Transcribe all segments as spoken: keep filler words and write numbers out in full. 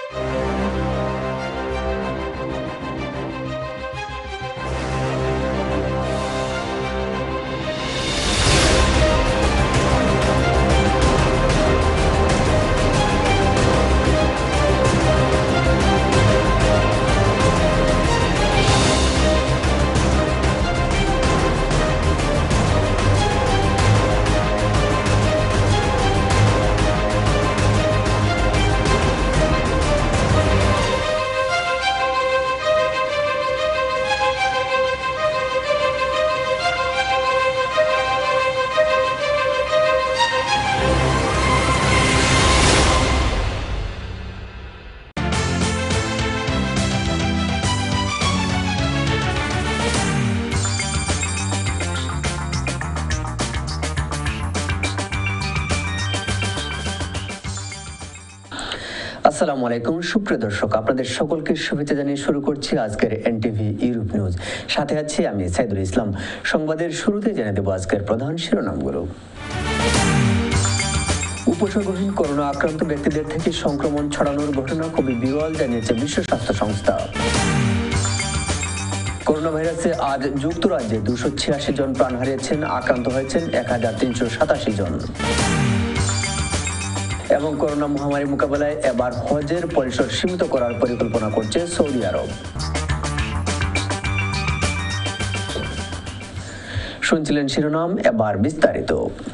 আসসালামু আলাইকুম সুপ্রিয় দর্শক, আপনাদের সকলকে শুভেচ্ছা জানিয়ে শুরু করছি আজকের এনটিভি ইউরোপ নিউজ। সাথে আছি আমি সাইদুল ইসলাম। সংবাদের শুরুতে জেনে দেব আজকের প্রধান শিরোনামগুলো। উপসর্গহীন করোনা আক্রান্ত ব্যক্তিদের থেকে সংক্রমণ ছড়ানোর ঘটনা খুবই বিরল জানিয়েছে বিশ্ব স্বাস্থ্য সংস্থা। করোনা ভাইরাসে আজ যুক্তরাজ্যে দুশো ছিয়াশি জন প্রাণ হারিয়েছেন, আক্রান্ত হয়েছেন এক হাজার তিনশো সাতাশি জন। এবং করোনা মহামারী মোকাবেলায় এবার হজের পরিসর সীমিত করার পরিকল্পনা করছে সৌদি আরব। শুনছিলেন শিরোনাম, এবার বিস্তারিত।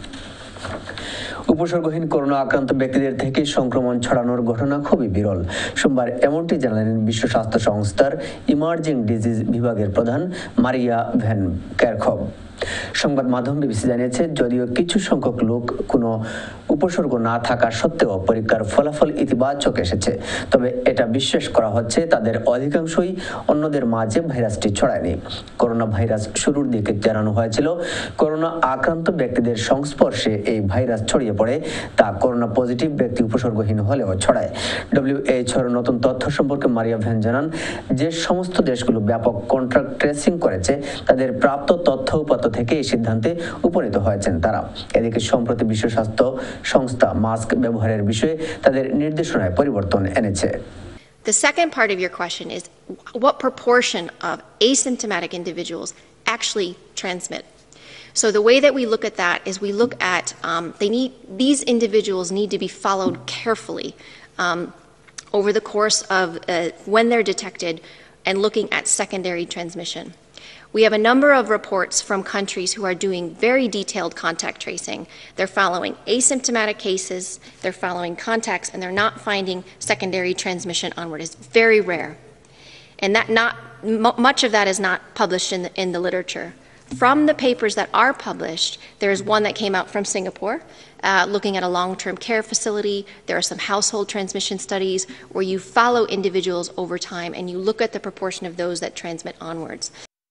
উপসর্গহীন করোনা আক্রান্ত ব্যক্তিদের থেকে সংক্রমণ ছড়ানোর ঘটনা খুবই বিরল। সোমবার এমনটি জানালেন বিশ্ব স্বাস্থ্য সংস্থার ইমার্জিং ডিজিজ বিভাগের প্রধান মারিয়া ভ্যান ক্যারখভ। সংবাদ মাধ্যম বিবিসি জানিয়েছে, যদিও কিছু সংখ্যক লোক কোনো উপসর্গ না থাকা সত্ত্বেও পরীক্ষার ফলাফল ইতিবাচক এসেছে, তবে এটা বিশ্বাস করা হচ্ছে তাদের অধিকাংশই অন্যদের মাঝে ভাইরাসটি ছড়ায়নি। করোনা ভাইরাস শুরুর দিকে জানানো হয়েছিল করোনা আক্রান্ত ব্যক্তিদের সংস্পর্শে এই ভাইরাস ছড়িয়ে পড়ে তা করোনা পজিটিভ ব্যক্তি উপসর্গহীন হলেও ছড়ায়। ডব্লিউএইচওর নতুন তথ্য সম্পর্কে মারিয়া ভ্যান জানান, যে সমস্ত দেশগুলো ব্যাপক কন্ট্রাক্ট ট্রেসিং করেছে তাদের প্রাপ্ত তথ্য উপাত্ত থেকে এই সিদ্ধান্তে উপনীত হয়েছেন তারা। এদিকে সম্প্রতি বিশ্ব স্বাস্থ্য সংস্থা মাস্ক ব্যবহারের বিষয়ে তাদের নির্দেশনায় পরিবর্তন এনেছে। The second part of your question is what proportion of asymptomatic individuals actually transmit. So the way that we look at that is we look at um, they need these individuals need to be followed carefully um, over the course of uh, when they're detected and looking at secondary transmission. We have a number of reports from countries who are doing very detailed contact tracing. They're following asymptomatic cases, they're following contacts, and they're not finding secondary transmission onward. It's very rare. And that not m- much of that is not published in the, in the literature. From the papers that are published, there is one that came out from Singapore, uh, looking at a long-term care facility. There are some household transmission studies where you follow individuals over time and you look at the proportion of those that transmit onwards.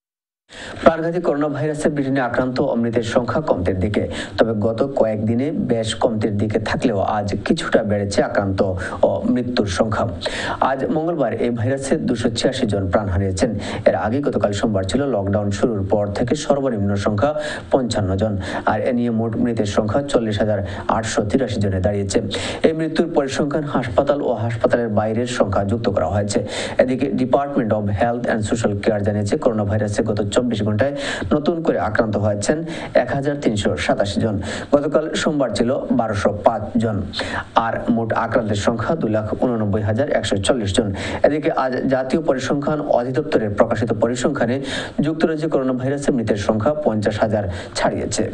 প্রাণঘাতী corona ভাইরাসে ব্রিটেনে আক্রান্ত ও মৃতের সংখ্যা কমতির দিকে, তবে গত কয়েকদিনে বেশ কমতির দিকে থাকলেও আজ কিছুটা বেড়েছে আক্রান্ত ও মৃত্যুর সংখ্যা। আজ মঙ্গলবার এই ভাইরাসে দুশো ছিয়াশি জন প্রাণ হারিয়েছেন। এর আগে গতকাল সোমবার ছিল লকডাউন শুরুর পর থেকে সর্বনিম্ন সংখ্যা পঞ্চান্ন জন, আর এ নিয়ে মোট মৃতের সংখ্যা চল্লিশ হাজার আটশো তিরাশি জনে দাঁড়িয়েছে। এই মৃত্যুর পরিসংখ্যান হাসপাতাল ও হাসপাতালের বাইরের সংখ্যা যুক্ত করা হয়েছে। এদিকে department of health and social care জানিয়েছে, করোনা ভাইরাসে গত চব্বিশ ঘন্টায় নতুন করে আক্রান্ত হয়েছেন এক হাজার তিনশো সাতাশি জন। গতকাল সোমবার ছিল বারোশো পাঁচ জন, আর মোট আক্রান্তের সংখ্যা দুই লাখ উননব্বই হাজার একশো চল্লিশ জন। এদিকে আজ জাতীয় পরিসংখ্যান অধিদপ্তরের প্রকাশিত পরিসংখ্যানে যুক্তরাজ্যে করোনা ভাইরাসে মৃতের সংখ্যা পঞ্চাশ হাজার ছাড়িয়েছে।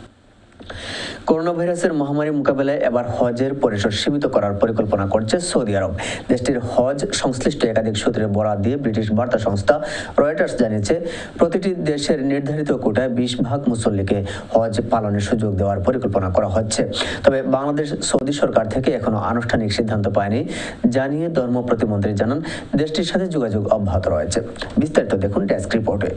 করোনা ভাইরাসের মহামারী মোকাবেলায় এবার হজের পরিসর সীমিত করার পরিকল্পনা করছে সৌদি আরব। দেশটির হজ সংশ্লিষ্ট একাধিক সূত্রের বরাত দিয়ে ব্রিটিশ বার্তা সংস্থা রয়টার্স জানিয়েছে, প্রতিটি দেশের নির্ধারিত কোটায় বিশ ভাগ মুসল্লিকে হজ পালনের সুযোগ দেওয়ার পরিকল্পনা করা হচ্ছে। তবে বাংলাদেশ সৌদি সরকার থেকে এখনো আনুষ্ঠানিক সিদ্ধান্ত পায়নি জানিয়ে ধর্ম প্রতিমন্ত্রী জানান, দেশটির সাথে যোগাযোগ অব্যাহত রয়েছে। বিস্তারিত দেখুন ডেস্ক রিপোর্টে।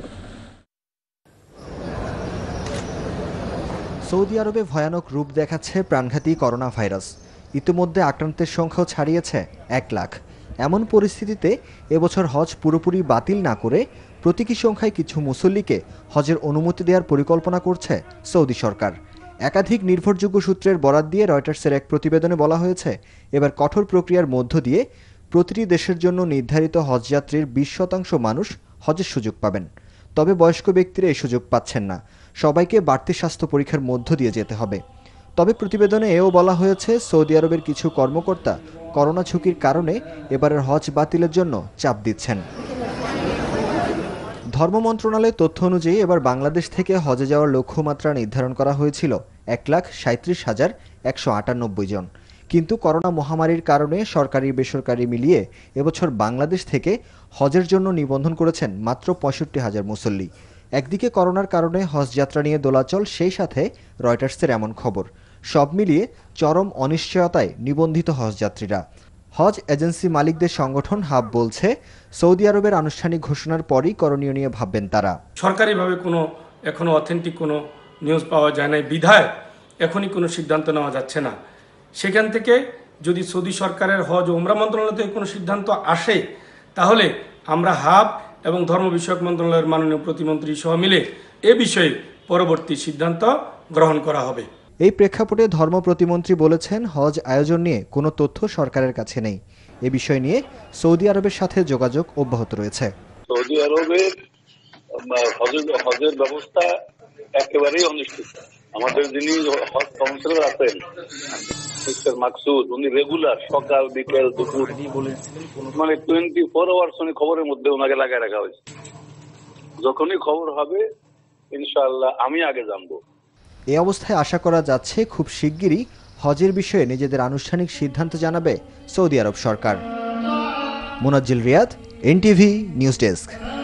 সৌদি আরবে ভয়ানক রূপ দেখাচ্ছে প্রাণঘাতী করোনা ভাইরাস। ইতিমধ্যে আক্রান্তের সংখ্যাও ছাড়িয়েছে এক লাখ। এমন পরিস্থিতিতে এবছর হজ পুরোপুরি বাতিল না করে প্রতীকী সংখ্যায় কিছু মুসল্লিকে হজের অনুমতি দেওয়ার পরিকল্পনা করছে সৌদি সরকার। একাধিক নির্ভরযোগ্য সূত্রের বরাত দিয়ে রয়টার্সের এক প্রতিবেদনে বলা হয়েছে, এবার কঠোর প্রক্রিয়ার মধ্য দিয়ে প্রতিটি দেশের জন্য নির্ধারিত হজযাত্রীর বিশ শতাংশ মানুষ হজের সুযোগ পাবেন। তবে বয়স্ক ব্যক্তিরা এই সুযোগ পাচ্ছেন না। সবাইকে বাড়তি স্বাস্থ্য পরীক্ষার মধ্য দিয়ে যেতে হবে। তবে প্রতিবেদনে এও বলা হয়েছে, সৌদি আরবের কিছু কর্মকর্তা করোনা ঝুঁকির কারণে এবারের হজ বাতিলের জন্য চাপ দিচ্ছেন। ধর্ম মন্ত্রণালয়ের তথ্য অনুযায়ী এবার বাংলাদেশ থেকে হজে যাওয়ার লক্ষ্যমাত্রা নির্ধারণ করা হয়েছিল এক লাখ সাঁত্রিশ হাজার একশো আটানব্বই জন। কিন্তু করোনা মহামারীর কারণে সরকারি বেসরকারি মিলিয়ে এবছর বাংলাদেশ থেকে হজের জন্য নিবন্ধন করেছেন মাত্র পঁয়ষট্টি হাজার মুসল্লি। একদিকে করোনার কারণে হজ যাত্রা নিয়ে দোলাচল, সেই সাথে রয়টার্সের এমন খবর। সব মিলিয়ে চরম অনিশ্চয়তায় নিবন্ধিত হজযাত্রীরা। হজ এজেন্সি মালিকদের সংগঠন হাব বলছে, সৌদি আরবের আনুষ্ঠানিক ঘোষণার পরই করণীয় নিয়ে ভাববেন তারা। সরকারিভাবে কোনো এখনো অথেন্টিক কোনো নিউজ পাওয়া যায় না, বিধায় এখনই কোনো সিদ্ধান্ত নেওয়া যাচ্ছে না। সেখান থেকে যদি সৌদি সরকারের হজ ও উমরা মন্ত্রণালয় থেকে কোনো সিদ্ধান্ত আসে, তাহলে আমরা হাব এবং ধর্ম বিষয়ক মন্ত্রণালয়ের মাননীয় প্রতিমন্ত্রী সহ মিলে এ বিষয়ে পরবর্তী সিদ্ধান্ত গ্রহণ করা হবে। এই প্রেক্ষাপটে ধর্ম প্রতিমন্ত্রী বলেছেন, হজ আয়োজন নিয়ে কোনো তথ্য সরকারের কাছে নেই। এ বিষয় নিয়ে সৌদি আরবের সাথে যোগাযোগ অব্যাহত রয়েছে। সৌদি আরবের হজের ব্যবস্থা একেবারেই অনিশ্চিত। আমাদের যিনি হজ কাউন্সিলর আছেন মিস্টার মাকসুদ, উনি রেগুলার সকাল বিকেল দুপুর মানে টোয়েন্টি ফোর আওয়ার্স উনি খবরের মধ্যে ওনাকে লাগায় রাখা হয়েছে। যখনই খবর হবে ইনশাআল্লাহ আমি আগে জানবো। এই অবস্থায় আশা করা যাচ্ছে খুব শিগগিরই হজের বিষয়ে নিজেদের আনুষ্ঠানিক সিদ্ধান্ত জানাবে সৌদি আরব সরকার। Munazzil Riyad, NTV news desk.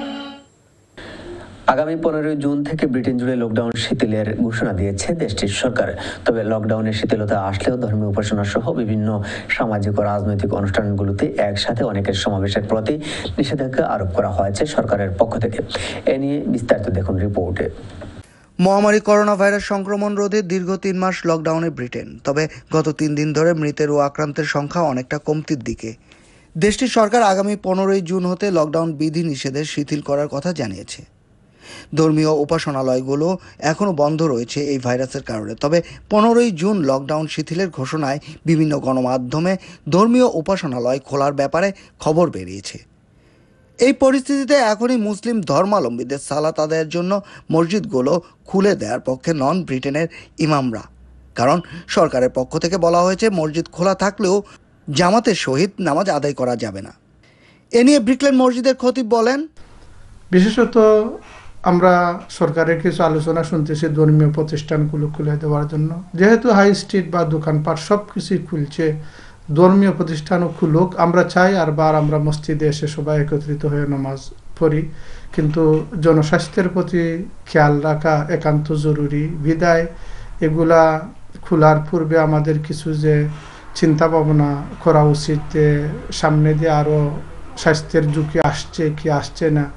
আগামী পনেরোই জুন থেকে ব্রিটেন জুড়ে লকডাউন শিথিলের ঘোষণা দিয়েছে দেশটির সরকার। তবে লকডাউনের শিথিলতা আসলেও ধর্মীয় উপাসনা সহ বিভিন্ন সামাজিক ও রাজনৈতিক অনুষ্ঠানগুলোতে একসাথে অনেকের সমাবেশের প্রতি নিষেধাজ্ঞা আরোপ করা হয়েছে সরকারের পক্ষ থেকে। এ নিয়ে বিস্তারিত দেখুন রিপোর্টে। মহামারী করোনা ভাইরাস সংক্রমণ রোধে দীর্ঘ তিন মাস লকডাউনে ব্রিটেন। তবে গত তিন দিন ধরে মৃতের ও আক্রান্তের সংখ্যা অনেকটা কমতির দিকে। দেশটির সরকার আগামী পনেরোই জুন হতে লকডাউন বিধি নিষেধের শিথিল করার কথা জানিয়েছে। ধর্মীয় উপাসনালয়গুলো এখনও বন্ধ রয়েছে এই ভাইরাসের কারণে। তবে পনেরোই জুন লকডাউন শিথিলের ঘোষণায় বিভিন্ন গণমাধ্যমে ধর্মীয় উপাসনালয় খোলার ব্যাপারে খবর বেরিয়েছে। এই পরিস্থিতিতে এখনই মুসলিম ধর্মাবলম্বীদের সালাত আদায়ের জন্য মসজিদগুলো খুলে দেওয়ার পক্ষে নন ব্রিটেনের ইমামরা। কারণ সরকারের পক্ষ থেকে বলা হয়েছে মসজিদ খোলা থাকলেও জামাতের সহিত নামাজ আদায় করা যাবে না। এ নিয়ে ব্রিকলেন মসজিদের খতিব বলেন, বিশেষত আমরা সরকারের কিছু আলোচনা শুনতেছি ধর্মীয় প্রতিষ্ঠানগুলো খুলে দেওয়ার জন্য। যেহেতু হাই স্ট্রিট বা দোকানপাট সব কিছুই খুলছে, ধর্মীয় প্রতিষ্ঠানও খুলুক, আমরা চাই। আর বার আমরা মসজিদে এসে সবাই একত্রিত হয়ে নামাজ পড়ি, কিন্তু জনস্বাস্থ্যের প্রতি খেয়াল রাখা একান্ত জরুরি। বিদায় এগুলা খোলার পূর্বে আমাদের কিছু যে চিন্তা ভাবনা করা উচিত, সামনে দিয়ে আরও স্বাস্থ্যের ঝুঁকি আসছে কি আসছে না।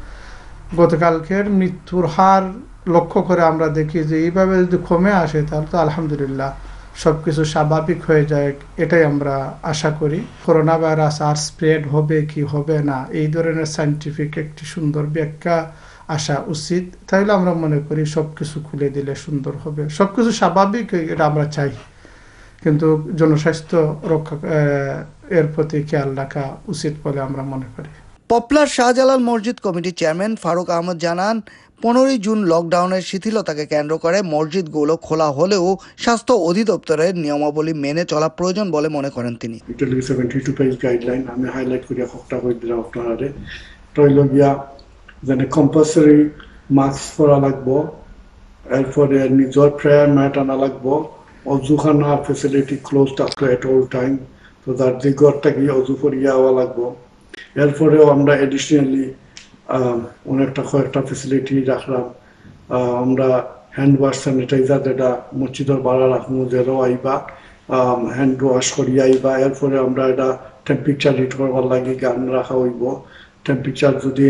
গতকালকের মৃত্যুর হার লক্ষ্য করে আমরা দেখি যে এইভাবে যদি কমে আসে তাহলে তো আলহামদুলিল্লাহ সব কিছু স্বাভাবিক হয়ে যায়, এটাই আমরা আশা করি। করোনা ভাইরাস আর স্প্রেড হবে কি হবে না, এই ধরনের সায়েন্টিফিক একটি সুন্দর ব্যাখ্যা আসা উচিত। তাহলে আমরা মনে করি সব কিছু খুলে দিলে সুন্দর হবে, সব কিছু স্বাভাবিক, এটা আমরা চাই। কিন্তু জনস্বাস্থ্য রক্ষা এর প্রতি খেয়াল রাখা উচিত বলে আমরা মনে করি। পপুলার শাহজালাল মসজিদ কমিটির চেয়ারম্যান ফারুক আহমদ জানান, পনেরোই জুন লকডাউনের শিথিলতাকে কেন্দ্র করে মসজিদগুলো খোলা হলেও স্বাস্থ্য অধিদপ্তরের নিয়মাবলী মেনে চলা প্রয়োজন বলে মনে করেন তিনি। সেভেন্টি টু পেজ গাইডলাইন আমি হাইলাইট করিয়া হকটা হয়ে দিলাম আপনারে। রইল গিয়া যেন কম্পালসারি মাস্ক পরা লাগবো, এরপরে নিজের প্রেয়ার ম্যাট আনা লাগবো, অজুখানা ফেসিলিটি ক্লোজ থাকলো এট অল টাইম, তো তার যে ঘরটা গিয়ে অজু করিয়া হওয়া লাগবো। এরপরেও আমরা এডিশনালি অনেকটা কয়েকটা ফেসিলিটি রাখলাম। আমরা হ্যান্ড ওয়াশ স্যানিটাইজার যেটা মসজিদের বাড়া রাখবো, যেরও আইবা হ্যান্ড ওয়াশ করিয়া আইবা। এরপরে আমরা এটা টেম্পারেচার রিড করবার লাগে গান রাখা হইব। টেম্পারেচার যদি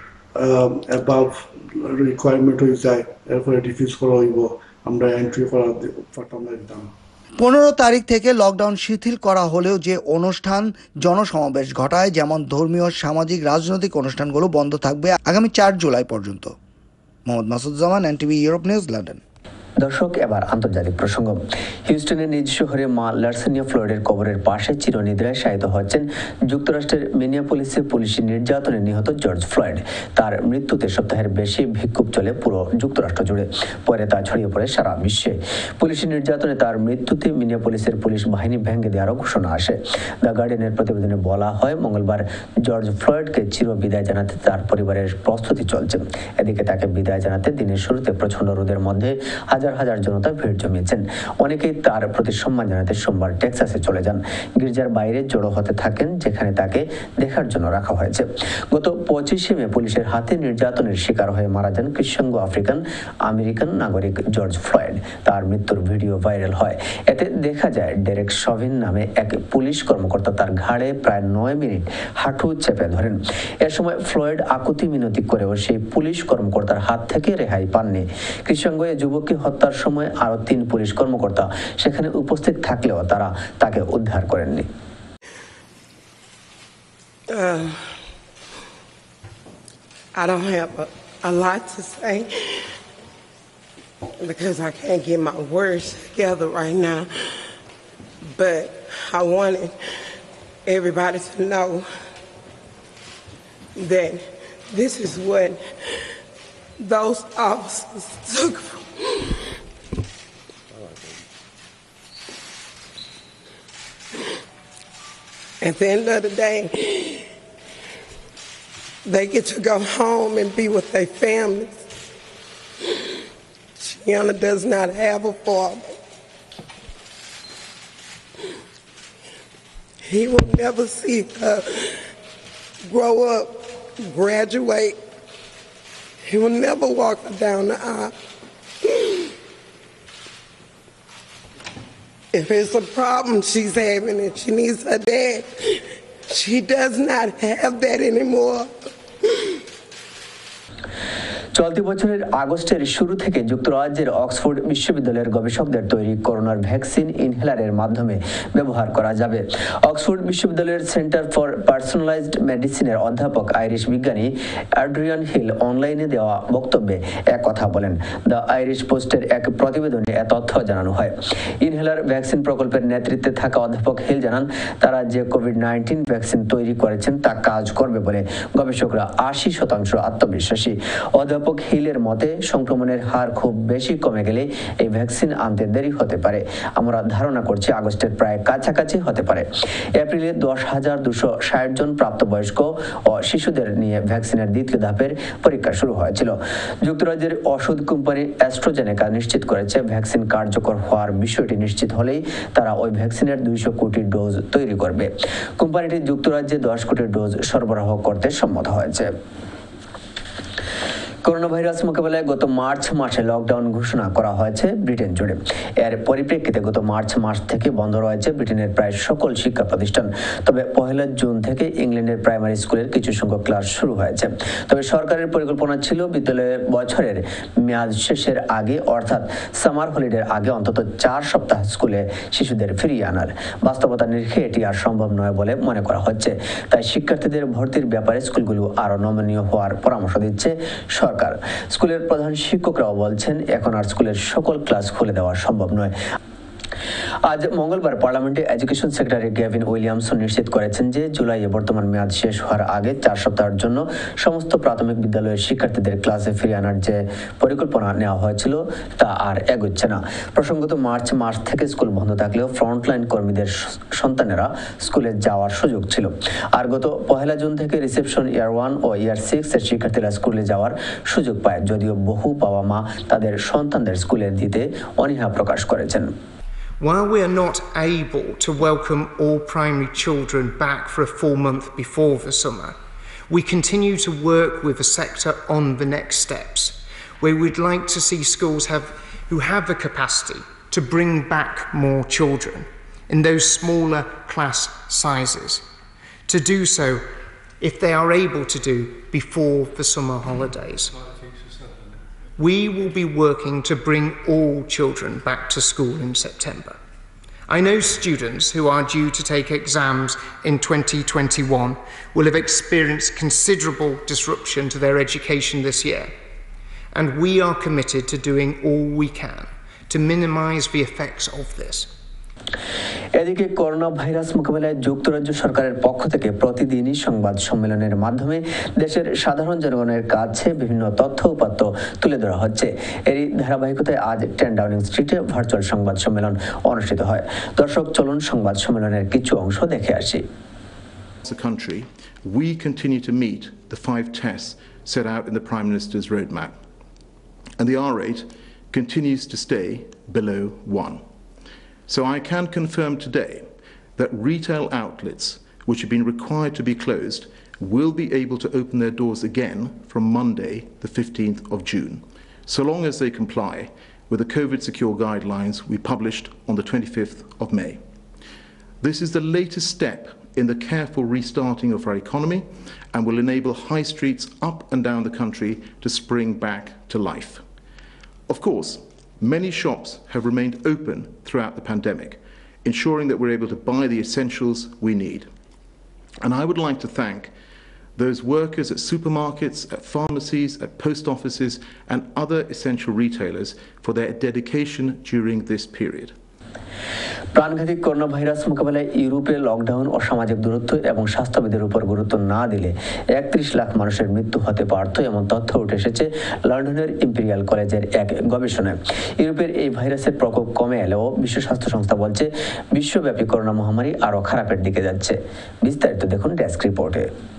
অ্যাবাভ রিকোয়ারমেন্ট হয়ে যায় এরপরে ডিফিউজ করা হইব, আমরা এন্ট্রি করা পাঠাম একদম। পনেরো তারিখ থেকে লকডাউন শিথিল করা হলেও যে অনুষ্ঠান জনসমাবেশ ঘটায়, যেমন ধর্মীয়, সামাজিক, রাজনৈতিক অনুষ্ঠানগুলো বন্ধ থাকবে আগামী চার জুলাই পর্যন্ত। Mohammad Masud Zaman, NTV Europe news, London. দর্শক, এবার আন্তর্জাতিক প্রসঙ্গ। হিউস্টনের নিজ শহরে মা লার্সেনিয়া ফ্লয়েডের কবরের পাশে চিরনিদ্রায় শায়িত হচ্ছেন যুক্তরাষ্ট্রের মিনিয়াপোলিসে পুলিশি নির্যাতনে নিহত জর্জ ফ্লয়েড। তার মৃত্যুতে সপ্তাহের বেশি বিক্ষোভ চলে পুরো যুক্তরাষ্ট্র জুড়ে, পরে তা ছড়িয়ে পড়ে সারা বিশ্বে। পুলিশি নির্যাতনে তার মৃত্যুতে মিনিয়াপোলিসের পুলিশ বাহিনী ভেঙে দেওয়ারও ঘোষণা আসে। দ্য গার্ডিয়ানের প্রতিবেদনে বলা হয়, মঙ্গলবার জর্জ ফ্লয়েডকে চির বিদায় জানাতে তার পরিবারের প্রস্তুতি চলছে। এদিকে তাকে বিদায় জানাতে দিনের শুরুতে প্রচণ্ড রোদের মধ্যে হাজার হাজার জনতা ভিড় জমিয়েছেন। অনেকেই তার প্রতি সম্মান জানাতে সোমবার টেক্সাসে চলে যান। গির্জার বাইরে জড়ো হতে থাকেন, যেখানে তাকে দেখার জন্য রাখা হয়েছে। গত পঁচিশে মে পুলিশের হাতে নির্যাতনের শিকার হয়ে মারা যান কৃষ্ণাঙ্গ আফ্রিকান আমেরিকান নাগরিক জর্জ ফ্লয়েড। তার মৃত্যুর ভিডিও ভাইরাল হয়। এতে দেখা যায় ডেরেক শভিন নামে এক পুলিশ কর্মকর্তা তার ঘাড়ে প্রায় নয় মিনিট হাঁটু চেপে ধরেন। এ সময় ফ্লয়েড আকুতি মিনতি করেও সেই পুলিশ কর্মকর্তার হাত থেকে রেহাই পাননি। কৃষ্ণাঙ্গ এই যুবককে হত্যার সময় আরো তিন পুলিশ কর্মকর্তা সেখানে উপস্থিত থাকলেও তারা তাকে উদ্ধার করেননি। Uh, I don't have a, a lot to say because I can't get my words together right now, but I wanted everybody to know that this is what those officers took from At the end of the day, they get to go home and be with their families. Shiana does not have a father. He will never see her grow up, graduate. He will never walk her down the aisle. If it's a problem she's having and she needs her dad, she does not have that anymore. চলতি বছরের আগস্টের শুরু থেকে যুক্তরাজ্যের Oxford বিশ্ববিদ্যালয়ের গবেষকদের তৈরি করোনার ভ্যাকসিন ইনহেলারের মাধ্যমে ব্যবহার করা যাবে। অক্সফোর্ড বিশ্ববিদ্যালয়ের সেন্টার ফর পার্সোনালাইজড মেডিসিনের অধ্যাপক আইরিশ বিজ্ঞানী অ্যাড্রিয়ান হিল অনলাইনে দেওয়া বক্তব্যে এক কথা বলেন। দ্য আইরিশ পোস্টের এক প্রতিবেদনে এ তথ্য জানানো হয়। ইনহেলার ভ্যাকসিন প্রকল্পের নেতৃত্বে থাকা অধ্যাপক হিল জানান, তারা যে কোভিড নাইন্টিন ভ্যাকসিন তৈরি করেছেন তা কাজ করবে বলে গবেষকরা আশি শতাংশ আত্মবিশ্বাসী। অধ্যাপক হিলের মতে, সংক্রমণের হার খুব বেশি কমে গেলে এই ভ্যাকসিন আনতে দেরি হতে পারে। আমরা ধারণা করছি আগস্টের প্রায় কাছাকাছি হতে পারে। এপ্রিলে দশ হাজার দুশো ষাট জন প্রাপ্তবয়স্ক ও শিশুদের নিয়ে ভ্যাকসিনের দ্বিতীয় ধাপের পরীক্ষা শুরু হয়েছিল। যুক্তরাজ্যের ওষুধ কোম্পানি অ্যাস্ট্রাজেনেকা নিশ্চিত করেছে, ভ্যাকসিন কার্যকর হওয়ার বিষয়টি নিশ্চিত হলেই তারা ওই ভ্যাকসিনের দুইশো কোটি ডোজ তৈরি করবে। কোম্পানিটি যুক্তরাজ্যে দশ কোটি ডোজ সরবরাহ করতে সম্মত হয়েছে। করোনা ভাইরাস মোকাবেলায় গত মার্চ মাসে লকডাউন ঘোষণা করা হয়েছে ব্রিটেন জুড়ে। এর পরিপ্রেক্ষিতে গত মার্চ মাস থেকে বন্ধ রয়েছে ব্রিটেনের প্রায় সকল শিক্ষা প্রতিষ্ঠান। তবে পহেলা জুন থেকে ইংল্যান্ডের প্রাইমারি স্কুলের কিছু সংখ্যক ক্লাস শুরু হয়েছে। তবে সরকারের পরিকল্পনা ছিল বিদ্যালয়ের বছরের মেয়াদ শেষের আগে, অর্থাৎ সামার হলিডের আগে অন্তত চার সপ্তাহ স্কুলে শিশুদের ফিরিয়ে আনার। বাস্তবতা নিরিখে এটি আর সম্ভব নয় বলে মনে করা হচ্ছে। তাই শিক্ষার্থীদের ভর্তির ব্যাপারে স্কুলগুলো আরও নমনীয় হওয়ার পরামর্শ দিচ্ছে সরকার। স্কুলের প্রধান শিক্ষকরাও বলছেন, এখন আর স্কুলের সকল ক্লাস খুলে দেওয়া সম্ভব নয়। আজ মঙ্গলবার পার্লামেন্টে এডুকেশন সেক্রেটারি গেভিন উইলিয়ামসন নিশ্চিত করেছেন যে জুলাইয়ে বর্তমান মেয়াদ শেষ হওয়ার আগে চার সপ্তাহের জন্য সমস্ত প্রাথমিক বিদ্যালয়ের শিক্ষার্থীদের ক্লাসে ফিরিয়ে আনার যে পরিকল্পনা নেওয়া হয়েছিল তা আর এগোচ্ছে না। প্রসঙ্গত, মার্চ মাস থেকে স্কুল বন্ধ থাকলেও ফ্রন্টলাইন কর্মীদের সন্তানেরা স্কুলে যাওয়ার সুযোগ ছিল। আর গত পহেলা জুন থেকে রিসেপশন ইয়ার ওয়ান ও ইয়ার সিক্স এর শিক্ষার্থীরা স্কুলে যাওয়ার সুযোগ পায়, যদিও বহু বাবা মা তাদের সন্তানদের স্কুলে দিতে অনীহা প্রকাশ করেছেন। While we are not able to welcome all primary children back for a full month before the summer, we continue to work with the sector on the next steps, where we'd like to see schools have, who have the capacity to bring back more children in those smaller class sizes, to do so if they are able to do before the summer holidays. We will be working to bring all children back to school in September. I know students who are due to take exams in twenty twenty-one will have experienced considerable disruption to their education this year, and we are committed to doing all we can to minimise the effects of this. এদিকে corona virus মোকাবিলায় যুক্তরাজ্য সরকারের পক্ষ থেকে প্রতিদিনই সংবাদ সম্মেলনের মাধ্যমে দেশের সাধারণ জনগণের কাছে বিভিন্ন তথ্য উপাত্ত তুলে ধরা হচ্ছে। এরই ধারাবাহিকতায় আজ টেন ডাউনিং স্ট্রিটে ভার্চুয়াল সংবাদ সম্মেলন অনুষ্ঠিত হয়। দর্শক চলুন সংবাদ সম্মেলনের কিছু অংশ দেখে আসি। As a country, we continue to meet the five tests set out in the Prime Minister's roadmap, and the R rate continues to stay below one. So I can confirm today that retail outlets which have been required to be closed will be able to open their doors again from Monday, the fifteenth of June, so long as they comply with the COVID secure guidelines we published on the twenty-fifth of May. This is the latest step in the careful restarting of our economy and will enable high streets up and down the country to spring back to life. Of course, many shops have remained open throughout the pandemic, ensuring that we're able to buy the essentials we need. And I would like to thank those workers at supermarkets, at pharmacies, at post offices and other essential retailers for their dedication during this period. প্রাণঘাতী corona virus মোকাবিলায় ইউরোপে lockdown ও সামাজিক দূরত্ব এবং স্বাস্থ্যবিধির উপর গুরুত্ব না দিলে একত্রিশ লাখ মানুষের মৃত্যু হতে পারত এমন তথ্য উঠে এসেছে লন্ডনের ইম্পেরিয়াল কলেজের এক গবেষণায়। ইউরোপের এই ভাইরাসের প্রকোপ কমে এলেও বিশ্ব স্বাস্থ্য সংস্থা বলছে বিশ্বব্যাপী করোনা মহামারী আরও খারাপের দিকে যাচ্ছে। বিস্তারিত দেখুন ডেস্ক রিপোর্টে।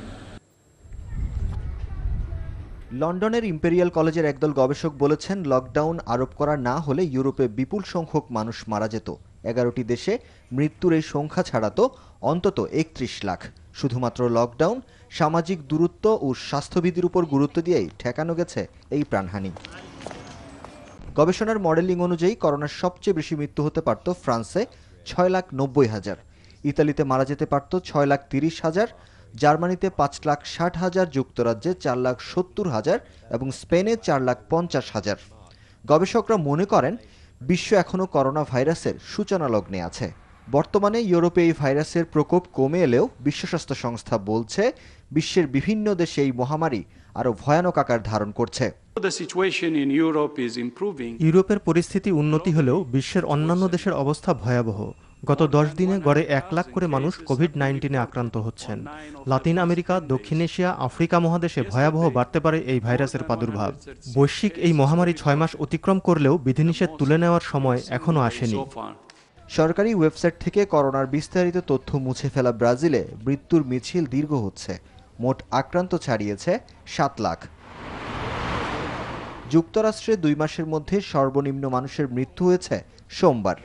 লন্ডনের ইম্পেরিয়াল কলেজের একদল গবেষক বলেছেন, লকডাউন আরোপ করা না হলে ইউরোপে বিপুল সংখ্যক মানুষ মারা যেত। এগারোটি দেশে মৃত্যুর এই সংখ্যা ছাড়াতো অন্তত একত্রিশ লাখ। শুধুমাত্র লকডাউন, সামাজিক দূরত্ব ও স্বাস্থ্যবিধির উপর গুরুত্ব দিয়েই ঠেকানো গেছে এই প্রাণহানি। গবেষণার মডেলিং অনুযায়ী করোনার সবচেয়ে বেশি মৃত্যু হতে পারত ফ্রান্সে ছয় লাখ নব্বই হাজার, ইতালিতে মারা যেতে পারত ছয় লাখ তিরিশ হাজার, জার্মানিতে পাঁচ লাখ ষাট হাজার, যুক্তরাজ্যে চার লাখ সত্তর হাজার এবং স্পেনে চার লাখ পঞ্চাশ হাজার। গবেষকরা মনে করেন বিশ্ব এখনও করোনা ভাইরাসের সূচনা লগ্নে আছে। বর্তমানে ইউরোপে এই ভাইরাসের প্রকোপ কমে এলেও বিশ্ব স্বাস্থ্য সংস্থা বলছে বিশ্বের বিভিন্ন দেশে এই মহামারী আরও ভয়ানক আকার ধারণ করছে। ইউরোপের পরিস্থিতি উন্নতি হলেও বিশ্বের অন্যান্য দেশের অবস্থা ভয়াবহ। গত দশ দিনে গড়ে এক লাখ করে মানুষ কোভিড নাইন্টিনে আক্রান্ত হচ্ছেন। লাতিন আমেরিকা, দক্ষিণ এশিয়া, আফ্রিকা মহাদেশে ভয়াবহ বাড়তে পারে এই ভাইরাসের প্রাদুর্ভাব। বৈশ্বিক এই মহামারী ছয় মাস অতিক্রম করলেও বিধিনিষেধ তুলে নেওয়ার সময় এখনও আসেনি। সরকারি ওয়েবসাইট থেকে করোনার বিস্তারিত তথ্য মুছে ফেলা ব্রাজিলে মৃত্যুর মিছিল দীর্ঘ হচ্ছে। মোট আক্রান্ত ছাড়িয়েছে সাত লাখ। যুক্তরাষ্ট্রে দুই মাসের মধ্যে সর্বনিম্ন মানুষের মৃত্যু হয়েছে সোমবার।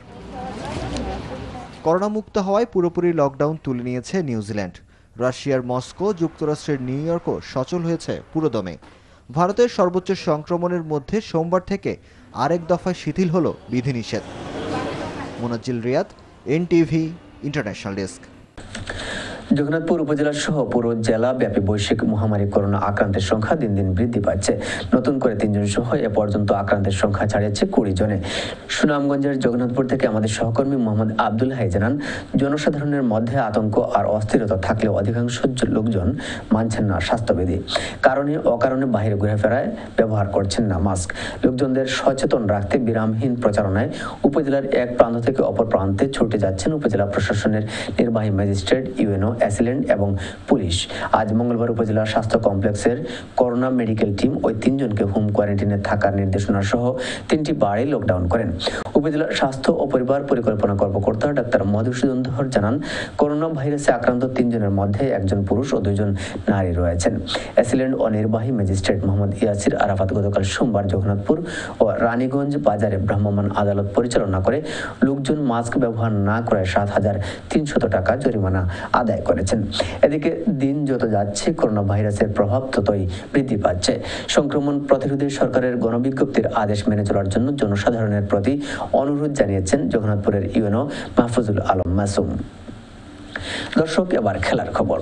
করোনামুক্ত হওয়ায় পুরোপুরি লকডাউন তুলে নিয়েছে নিউজিল্যান্ড। রাশিয়ার মস্কো, যুক্তরাষ্ট্রের নিউ ইয়র্কও সচল হয়েছে পুরোদমে। ভারতের সর্বোচ্চ সংক্রমণের মধ্যে সোমবার থেকে আরেক দফায় শিথিল হল বিধিনিষেধ। Monazzil Riyad, NTV, international desk. Jagannathpur upazila সহ পুরো জেলা ব্যাপী বৈশ্বিক মহামারী করোনা আক্রান্তের সংখ্যা দিন দিন বৃদ্ধি পাচ্ছে। নতুন করে তিনজন সহ এ পর্যন্ত আক্রান্তের সংখ্যা ছাড়িয়েছে কুড়ি জনে। সুনামগঞ্জের জগন্নাথপুর থেকে আমাদের সহকর্মী মোহাম্মদ আব্দুল হাই জানান, জনসাধারণের মধ্যে আতঙ্ক আর অস্থিরতা থাকলেও অধিকাংশ লোকজন মানছেন না স্বাস্থ্যবিধি। কারণে অকারণে বাহিরে ঘুরে ফেরায় ব্যবহার করছেন না মাস্ক। লোকজনদের সচেতন রাখতে বিরামহীন প্রচারণায় উপজেলার এক প্রান্ত থেকে অপর প্রান্তে ছুটে যাচ্ছেন উপজেলা প্রশাসনের নির্বাহী ম্যাজিস্ট্রেট, ইউএনও, অ্যাসিলেন্ট এবং পুলিশ। আজ মঙ্গলবার উপজেলা স্বাস্থ্য কমপ্লেক্সের করোনা মেডিকেল টিম ওই তিনজনকে হোম কোয়ারেন্টাইনে থাকার নির্দেশনা সহ তিনটি বারে লকডাউন করেন। উপজেলা স্বাস্থ্য ও পরিবার পরিকল্পনা কর্মকর্তা ডাক্তার মধুসূদন ধর জানান, করোনা ভাইরাসে আক্রান্ত তিনজনের মধ্যে একজন পুরুষ ও দুইজন নারী রয়েছেন। অ্যাসিলেন্ট ও নির্বাহী ম্যাজিস্ট্রেট মোহাম্মদ ইয়াসির আরাফাত গতকাল সোমবার জগন্নাথপুর ও রানীগঞ্জ বাজারে ভ্রাম্যমাণ আদালত পরিচালনা করে লোকজন মাস্ক ব্যবহার না করে সাত হাজার তিনশত টাকা জরিমানা আদায় করেছেন। এদিকে দিন যত যাচ্ছে করোনা ভাইরাসের প্রভাব ততই বৃদ্ধি পাচ্ছে। সংক্রমণ প্রতিরোধে সরকারের গণবিজ্ঞপ্তির আদেশ মেনে চলার জন্য জনসাধারণের প্রতি অনুরোধ জানিয়েছেন জগন্নাথপুরের ইউএনও মাহফুজুল আলম মাসুম। দর্শক, এবার খেলার খবর।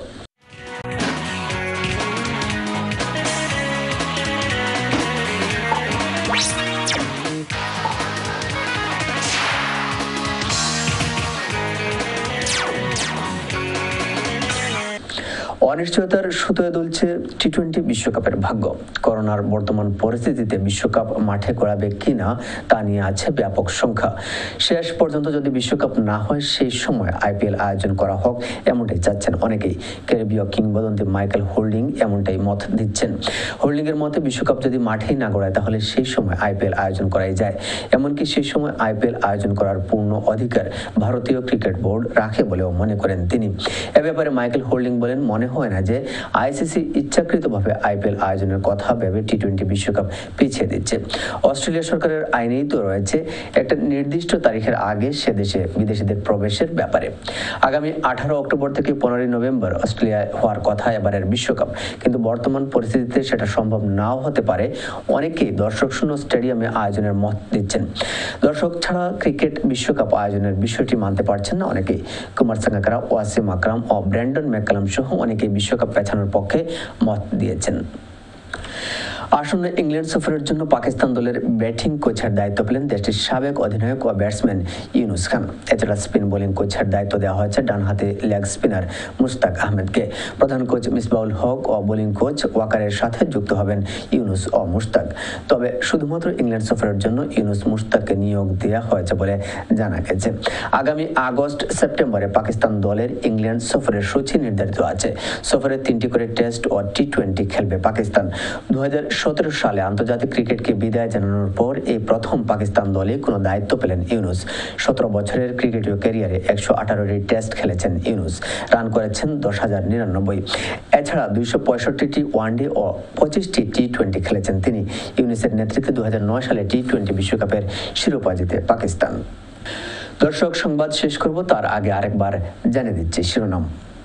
অনিশ্চয়তার সুতোয় দুলছে টি টোয়েন্টি বিশ্বকাপের ভাগ্য। করোনার বর্তমান পরিস্থিতিতে বিশ্বকাপ মাঠে গড়াবে কিনা তা নিয়ে আছে ব্যাপক সংখ্যা। শেষ পর্যন্ত যদি বিশ্বকাপ না হয় সেই সময় আইপিএল আয়োজন করা হোক এমনটাই চাচ্ছেন অনেকেই। ক্যারিবীয় কিংবদন্তি মাইকেল হোল্ডিং এমনটাই মত দিচ্ছেন। হোল্ডিং এর মতে বিশ্বকাপ যদি মাঠেই না গড়ায় তাহলে সেই সময় আইপিএল আয়োজন করাই যায়। এমনকি সেই সময় আইপিএল আয়োজন করার পূর্ণ অধিকার ভারতীয় ক্রিকেট বোর্ড রাখে বলেও মনে করেন তিনি। এ ব্যাপারে মাইকেল হোল্ডিং বলেন, মনে হয় না যে আইসিসি ইচ্ছাকৃতভাবে আইপিএল আয়োজনের কথা ভেবে টি টোয়েন্টি বিশ্বকাপ পিছিয়ে দিচ্ছে। অস্ট্রেলিয়া সরকারের আইনেই তো রয়েছে একটা নির্দিষ্ট তারিখের আগে সে দেশে বিদেশিদের প্রবেশের ব্যাপারে। আগামী আঠারো অক্টোবর থেকে পনেরোই নভেম্বর অস্ট্রেলিয়ায় হওয়ার কথা এবারের বিশ্বকাপ, কিন্তু বর্তমান পরিস্থিতিতে সেটা সম্ভব নাও হতে পারে। অনেকেই দর্শক শূন্য স্টেডিয়ামে আয়োজনের মত দিচ্ছেন। দর্শক ছাড়া ক্রিকেট বিশ্বকাপ আয়োজনের বিষয়টি মানতে পারছেন না অনেকেই। কুমার সাঙ্গাকারা, ওয়াসিম আকরাম ও ব্র্যান্ডন ম্যাককালাম সহ অনেকেই বিশ্বকাপ পেছানোর পক্ষে মত দিয়েছেন। আসন্ন ইংল্যান্ড সফরের জন্য পাকিস্তান দলের ব্যাটিং কোচের দায়িত্ব পেলেন দেশটির সাবেক অধিনায়ক ও ব্যাটসম্যান ইউনুস খান। এছাড়া স্পিন বোলিং কোচের দায়িত্ব দেওয়া হয়েছে ডানহাতি লেগ স্পিনার মুশতাক আহমেদকে। প্রধান কোচ মিসবাউল হক ও বোলিং কোচ ওয়াকারের সাথে যুক্ত হবেন ইউনুস ও মুশতাক। তবে শুধুমাত্র ইংল্যান্ড সফরের জন্য ইউনুস মুশতাককে নিয়োগ দেওয়া হয়েছে বলে জানা গেছে। আগামী আগস্ট সেপ্টেম্বরে পাকিস্তান দলের ইংল্যান্ড সফরের সূচি নির্ধারিত আছে। সফরে তিনটি করে টেস্ট ও টি টোয়েন্টি খেলবে পাকিস্তান। দু হাজার সতেরো সালে আন্তর্জাতিক ক্রিকেটকে বিদায় জানানোর পর এই প্রথম পাকিস্তান দলে কোনো দায়িত্ব পেলেন ইউনুস। সতেরো বছরের ক্রিকেটীয় ক্যারিয়ারে একশো আঠারোটি টেস্ট খেলেছেন ইউনুস, রান করেছেন দশ হাজার নিরানব্বই। এছাড়া দুইশো পঁয়ষট্টিটি ওয়ানডে ও পঁচিশটি টি টোয়েন্টি খেলেছেন তিনি। ইউনুসের নেতৃত্বে দু হাজার নয় সালে টি টোয়েন্টি বিশ্বকাপের শিরোপা জিতে পাকিস্তান। দর্শক, সংবাদ শেষ করব তার আগে আরেকবার জানিয়ে দিচ্ছি শিরোনাম।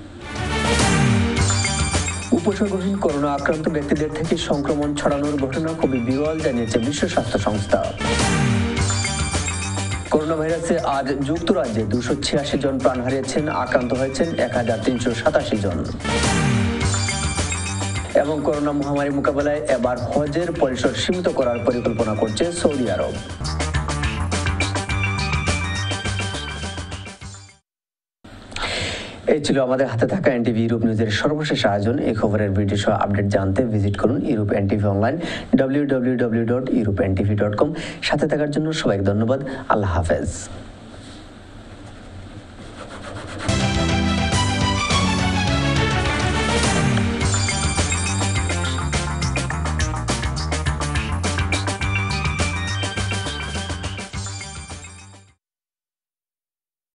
উপসর্গহীন করোনা আক্রান্ত ব্যক্তিদের থেকে সংক্রমণ ছড়ানোর ঘটনা খুবই বিরল জানিয়েছে বিশ্ব স্বাস্থ্য সংস্থা। করোনা ভাইরাসে আজ যুক্তরাজ্যে দুশো ছিয়াশি জন প্রাণ হারিয়েছেন, আক্রান্ত হয়েছেন এক হাজার তিনশো সাতাশি জন। এবং করোনা মহামারী মোকাবেলায় এবার হজের পরিসর সীমিত করার পরিকল্পনা করছে সৌদি আরব। এই ছিল আমাদের হাতে থাকা এনটিভি ইউরোপ নিউজের সর্বশেষ আয়োজন। এই খবরের ভিডিও সহ আপডেট জানতে ভিজিট করুন Europe NTV online W W W dot Europe NTV dot com. সাথে থাকার জন্য সবাইকে ধন্যবাদ। আল্লাহ হাফেজ।